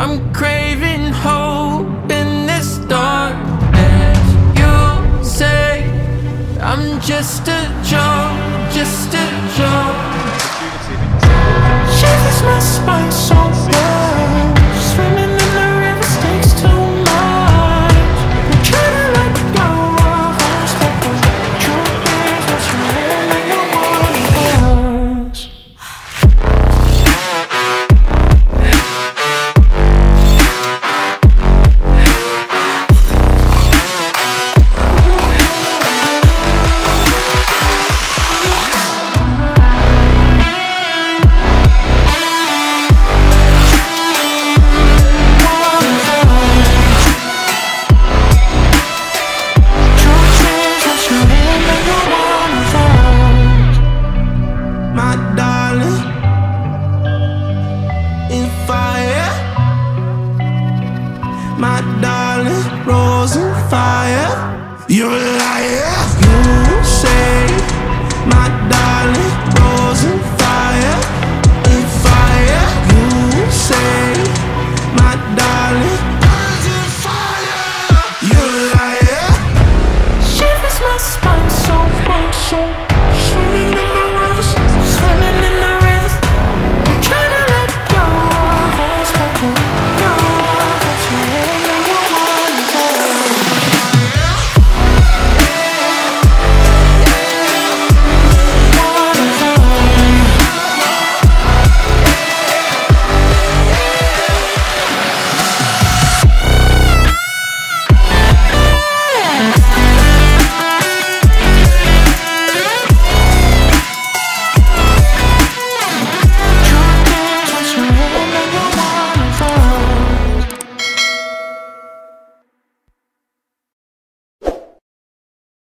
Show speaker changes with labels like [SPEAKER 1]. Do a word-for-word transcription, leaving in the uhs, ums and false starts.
[SPEAKER 1] I'm craving hope in this darkness. You say I'm just a joke, just a joke. Shivers my spine so well. Swimming in the river stinks too much. I'm trying to let go of us, but the truth is what's real and you're one of us. My darling, rose and fire. You're a liar. You say, my darling.